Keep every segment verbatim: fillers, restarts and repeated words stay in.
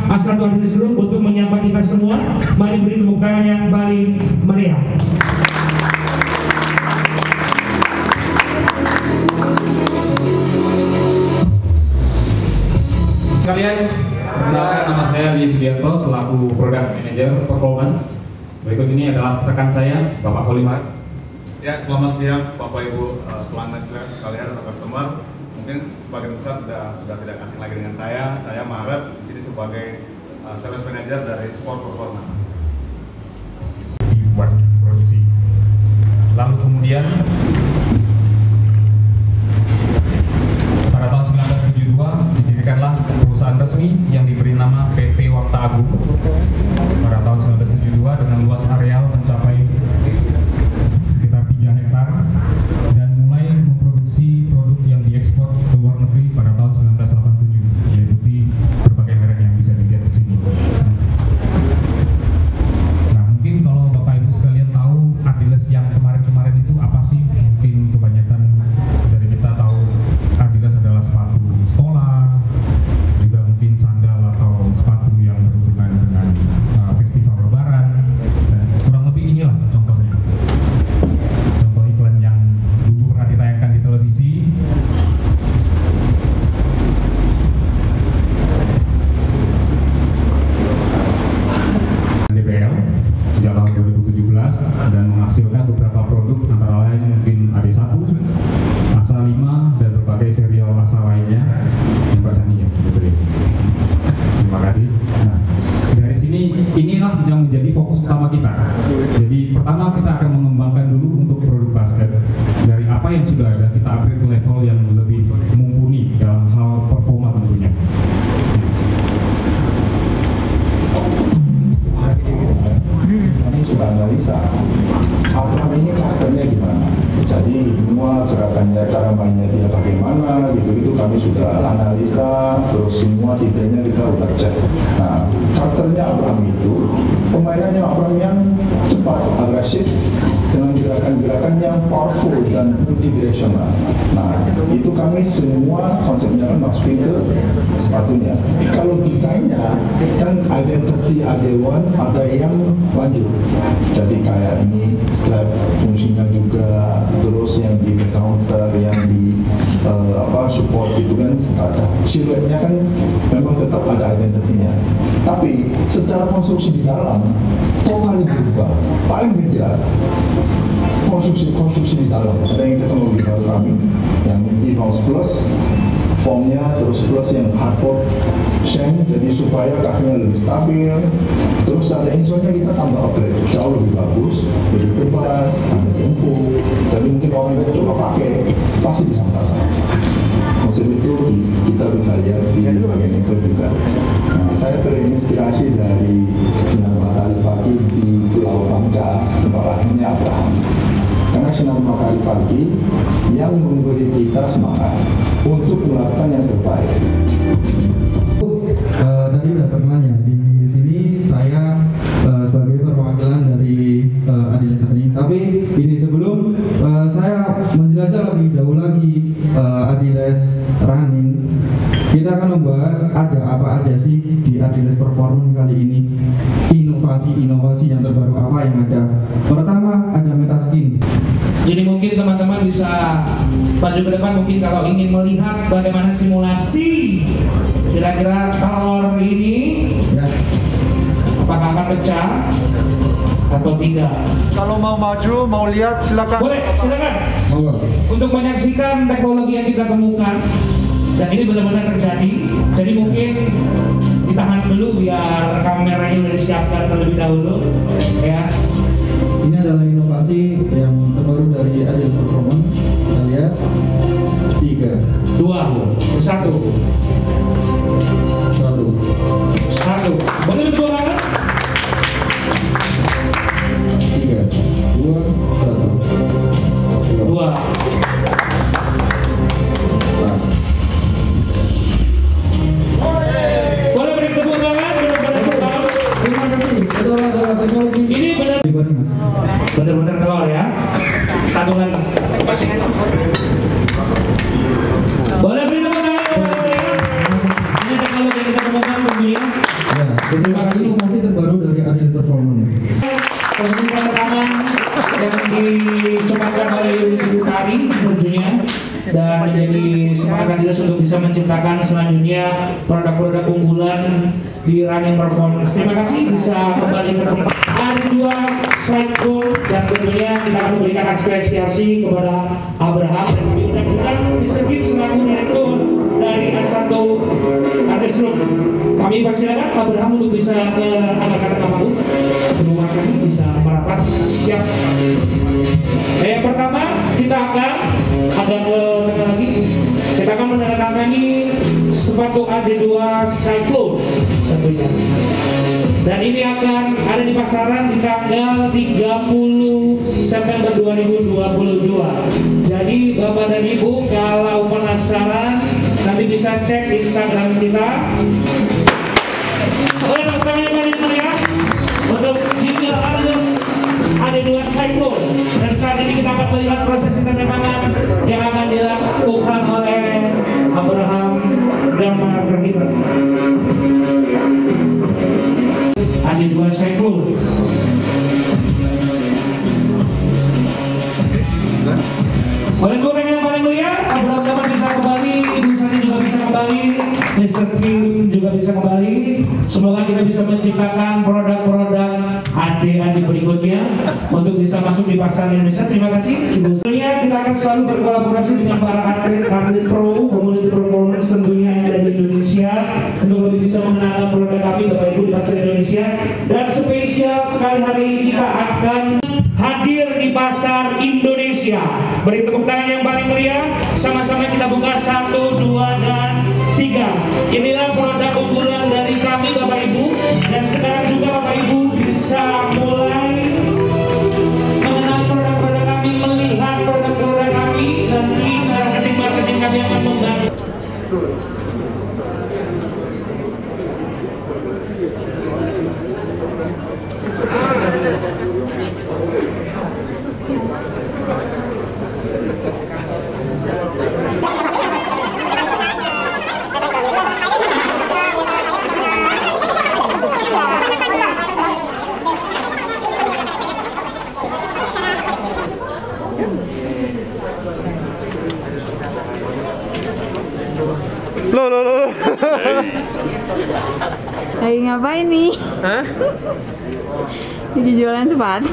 Asal Tuhan Yesus untuk menyapa kita semua. Mari beri tepuk tangan yang paling meriah. Sekalian, kenalkan nama saya Lee Sudiarto selaku Product Manager Performance. Berikut ini adalah rekan saya, Bapak Kolimat. Ya, selamat siang Bapak Ibu uh, pelanggan sekalian atau customer. Mungkin sebagian besar sudah sudah tidak asing lagi dengan saya. Saya Maret di sini sebagai uh, Sales Manager dari Sport Performance. Dibuat produksi. Lalu kemudian pada tahun seribu sembilan ratus tujuh puluh dua didirikanlah perusahaan resmi yang diberi nama P T Wakta Agung. Pada tahun seribu sembilan ratus tujuh puluh dua dengan luas areal mencapai sekitar tiga hektar dan mulai memproduksi produk yang diekspor ke luar negeri pada tahun seribu sembilan ratus delapan puluh tujuh, yaitu berbagai merek yang bisa dilihat di sini. Nah, mungkin kalau Bapak Ibu sekalian tahu Adidas yang kemarin-kemarin itu apa sih? Mungkin kebanyakan dari kita tahu Adidas adalah sepatu sekolah, juga mungkin sandal atau sepatu yang berhubungan dengan uh, festival lebaran, dan kurang lebih inilah contohnya. Contoh iklan yang dulu pernah ditayangkan di televisi. D B L sejak tahun dua ribu tujuh belas dan menghasilkan beberapa produk antara lain mungkin A D satu, Asa lima dan berbagai serial Asa lainnya yang Pak Sani ya, betul ya. Terima kasih. Nah, dari sini inilah yang menjadi fokus utama kita. Jadi pertama kita akan mengembangkan dulu untuk produk basket. Dari apa yang sudah ada kita upgrade ke level yang lebih mumpuni dalam hal performa tentunya. Kami sudah analisa Abraham ini karakternya gimana, jadi semua gerakannya, cara mainnya dia bagaimana gitu itu kami sudah analisa, terus semua detailnya kita udah cek. Nah, karakternya Abraham itu pemainannya Abraham yang cepat, agresif dengan gerakan-gerakan yang powerful dan multidirectional. Nah, itu kami semua konsepnya kan masukin ke sepatunya. Kalau desainnya kan identity ada one, ada yang lanjut. Jadi kayak ini strap fungsinya juga, terus yang di counter, yang di uh, apa support itu kan ada. Siluetnya kan memang tetap ada identitinya. Tapi secara konstruksi di dalam total berubah. Paling beda konstruksi konstruksi di dalam. Ada yang teknologi baru kami, yang E-Mouse Plus, formnya terus plus yang hardboard shank, jadi supaya kakinya lebih stabil. Terus ada insolnya kita tambah upgrade, jauh lebih bagus, lebih tebal, lebih empuk. Jadi mungkin orang yang coba pakai pasti bisa merasa. Konsep itu kita bisa lihat di bagian insol juga. Nah, saya terinspirasi dari sinar matahari pagi di Pulau Bangka, tempat lahirnya Abraham. Karena sinar matahari pagi yang memberi kita semangat untuk melakukan yang terbaik. Uh, tadi udah perkenalan ya, di sini saya uh, sebagai perwakilan dari uh, Adidas ini. Tapi ini sebelum uh, saya menjelajah lebih jauh lagi uh, Adidas Running, kita akan membahas ada apa aja sih di Adidas Performance kali ini. Inovasi-inovasi yang terbaru apa yang ada. Pertama ada Metaskin. Jadi mungkin teman-teman bisa maju ke depan mungkin kalau ingin melihat bagaimana simulasi kira-kira telur ini Ya. apakah akan pecah atau tidak. Kalau mau maju, mau lihat silakan. Boleh, silakan. Monggo. Untuk menyaksikan teknologi yang kita temukan dan ini benar-benar terjadi. Jadi mungkin ditahan dulu biar kameranya sudah disiapkan terlebih dahulu ya. Ini adalah inovasi yang terbaru dari Adidas Performance. Kita lihat. Tiga, Dua, satu, satu. satu. Boleh dua tangan? Tiga, dua, satu. Dua. Pas. Boleh beri tepuk tangan? Benar-benar tepuk tangan. Terima kasih. Itu adalah teknologi. Ini benar. Gimana, Mas? Benar-benar telur ya. Satu lagi. Boleh beri tepuk tangan? Ini teknologi yang kita temukan tentunya. Ya. disematkan oleh Ibu Tari tentunya, dan menjadi semangat Adidas untuk bisa menciptakan selanjutnya produk-produk unggulan di running performance. Terima kasih, bisa kembali ke tempat. Ada dua cycle dan tentunya kita akan memberikan apresiasi kepada Abraham dan Ibu dan juga disebut selaku direktur dari S satu Artis Group. Kami persilakan Abraham untuk bisa ke angkat kata kamu rumah sakit bisa merapat siap. Eh, yang pertama kita akan ada ke tengah lagi, kita akan menandatangani sepatu A D dua Cyclone tentunya, dan ini akan ada di pasaran di tanggal tiga puluh September dua ribu dua puluh dua. Jadi Bapak dan Ibu kalau penasaran nanti bisa cek Instagram kita. Oleh dokter yang paling meriah untuk Gimil Adidas A D dua Cyclone, dan saat ini kita akan melihat proses penandatangan yang akan dilakukan oleh Abraham Damar Rahita. A D dua Cyclone. Oleh dokter yang paling meriah, Abraham Damar bisa kembali, Ibu Sani juga bisa kembali, mister Kim juga bisa kembali. Semoga kita bisa menciptakan produk-produk adik-adik berikutnya untuk bisa masuk di pasar Indonesia. Terima kasih Ibu. Tentunya kita akan selalu berkolaborasi dengan para atlet-atlet pro, community performance tentunya yang ada di Indonesia untuk lebih bisa mengenalkan produk kami Bapak Ibu di pasar Indonesia. Dan spesial sekali hari ini kita akan hadir di pasar Indonesia. Beri tepuk tangan yang paling meriah. Sama-sama kita buka satu, dua, dan tiga. Inilah produk unggulan dari kami Bapak Ibu. Dan sekarang juga Bapak Ibu bisa mulai mengenal produk-produk kami, melihat produk-produk kami, dan di marketing-marketing kami akan membantu. Loh, loh, loh. Lagi ngapain nih? Hah? Lagi jualan sepatu.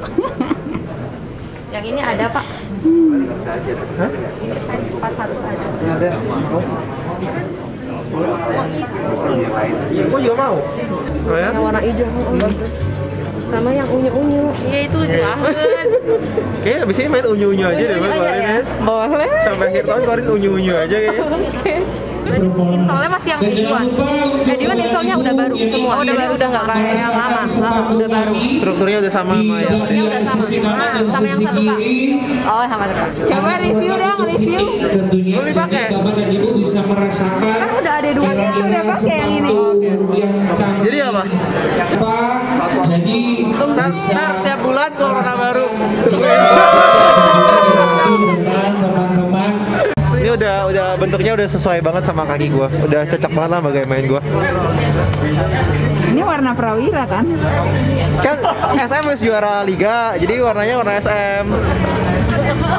Yang ini ada Pak. Hmm. Hah? Ini size empat puluh satu ada. Ada. Oh juga mau? Oh ya? Yang warna hijau, oh, bagus. Sama yang unyu-unyu. Iya itu lucu banget. Kayaknya abis ini main unyu-unyu aja deh kemarin ya. Boleh. Sampai akhir tahun kemarin unyu-unyu aja kayaknya. Oke. Insolnya masih yang D one. Eh D one insolnya udah baru semua. Udah baru, udah nggak kayak yang lama. Lama udah baru. Strukturnya udah sama sama ya. Strukturnya udah sama. Nah, sama yang satu Kak. Oh sama satu Kak. Coba review dong, review. Tentunya Boleh jadi pakai? Bapak dan Ibu bisa merasakan Kan udah ada dua Kan udah pakai yang ini. yang kami Jadi apa? apa? Jadi Ntar, bisa ntar tiap bulan corona baru. dengan teman-teman. Ini udah udah bentuknya udah sesuai banget sama kaki gua. Udah cocok banget lah bagai main gua. Ini warna prawira kan? Kan S M wis juara liga, jadi warnanya warna S M.